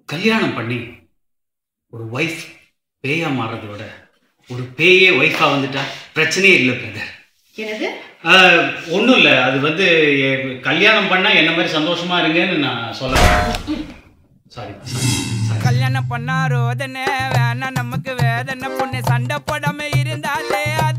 கல்யாணம் பண்ணி ஒரு ஒய்ஃப் பேயா மாறுறத விட ஒரு பேயே ஒய்ஃபா வந்துட்டா பிரச்சனையே இல்லை பிரதர். என்னது? ஒன்றும் இல்லை, அது வந்து கல்யாணம் பண்ணா என்ன மாதிரி சந்தோஷமா இருங்கன்னு நான் சொல்ல. சாரி. கல்யாணம் பண்ணா ரோதனை வேணா நமக்கு வேதனை பொண்ணு சண்டை போடாம இருந்தாலே அது